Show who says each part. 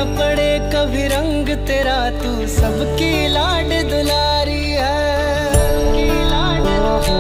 Speaker 1: न पड़े कभी रंग तेरा, तू सबकी लाड